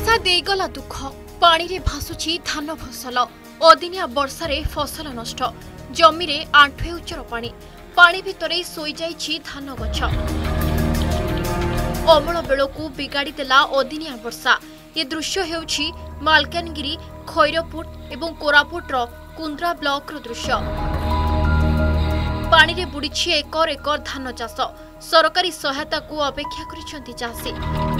देखा देगला दुख पानी रे भासुची धान फसल अदिनिया वर्षारे फसल नष्ट जमी रे आंठुए उच्चर पानी पानी भितरे सोई जाइछि धान गछ अमल बेलकू बिगाड़ी देला अदिनिया वर्षा। ये दृश्य हेउछि मालकानगिरी खैरपुट एवं कोरापुटर कुंद्रा ब्लॉक दृश्य। पानी रे बुड़ीछि एकर एकर धान चाष सरकारी सहायता को अपेक्षा करिसेंति चाषी।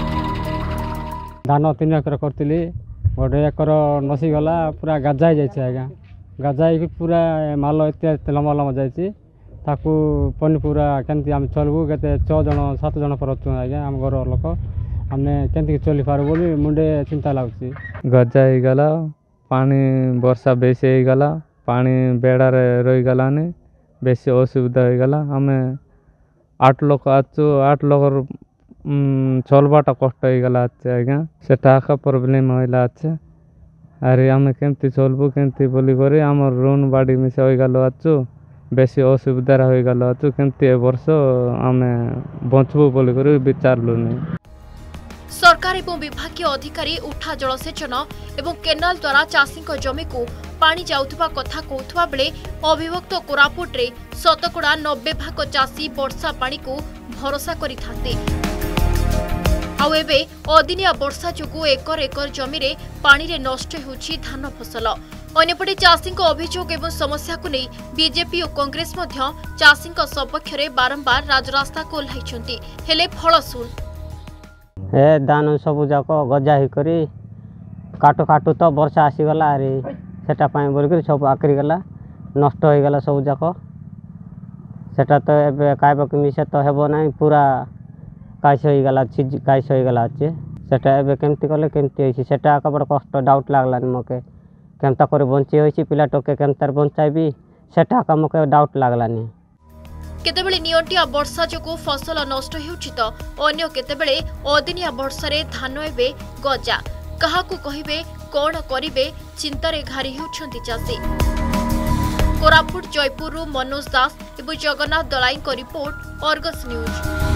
धान 3 एकर करथिली गोटे एकर नसीगला पूरा गाजाई जाइए आज्ञा गाजाई पूरा माल एत लम्बा लम्बा जाइए ताकू पनीपुरा केमती आम चलबू के 6 जन 7 जन पर आज्ञा आम घर लोक आमने केमती चली पार बोली मुंडे चिंता लगुच। गजा हो गला पानी वर्षा बेसी हो गला पानी बेड़ार रही गलानी बेसी असुविधा हो गला। आम 8 लोक आचु 8 लोक चलवाटा कष्ट हो गला आज्ञा से प्रोब्लेम होइला अच्छे अरे आम केमती चलबू केमती बोली करी आम ऋण बाड़ी मिसे हो गल आचु बेसी असुविधा हो गल आचु केमती ए वर्ष आम बचबू बोली करी विचारलु नहीं। सरकार एवं विभागीय अधिकारी उठा जलसेचन एवं केनाल द्वारा चाषी जमी को पानी जाउथबा कथा कहथुवा बेले अविभक्त कोरापुट रे शतकड़ा 90 भाग चाषी वर्षा पानी को भरोसा करि थाते। आउ एबे अदिनिया वर्षा जोगु एकर एकर जमी रे पानी रे नष्ट होछि धान फसल। अन्यपटे चाषी अभियोग एवं समस्या को नहीं बीजेपी और कांग्रेस मध्य चाषी सपक्ष रे बारंबार राजरास्ता को ओह्लाइछन्ति हेले फल सुन हे धान सब जाक गजा ही करी काटू काटू तो वर्षा आसीगला अरे सेटा पाए बोल सब आकरी गला नष्ट हो गला सब जाक सेटा तो एबे कायबक मिसे तो हेबो नै पूरा काश हो गला काश हो गला अच्छे सेटा एबे केमती कले केमती होइछि सेटा का बड़ कष्ट डाउट लागलानि मके केमता करे बंची होइछि पिला टोके केमतार बंचाइबी सेटा का मके डाउट लागलानि। केतेबेले नियंटिया वर्षा जोगु फसल नष्ट हेउछि तो अन्य केतेबेले अदिनिया वर्षारे धान एबे गजा काहाकू कहिबे कोन करिबे चिंतारे घारी हेउछन्ति चाषी। कोरापुट जयपुर मनोज दास एवं जगन्नाथ दलाई को रिपोर्ट अर्गस न्यूज।